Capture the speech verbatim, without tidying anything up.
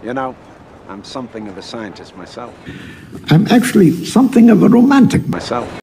You know, I'm something of a scientist myself. I'm actually something of a romantic myself.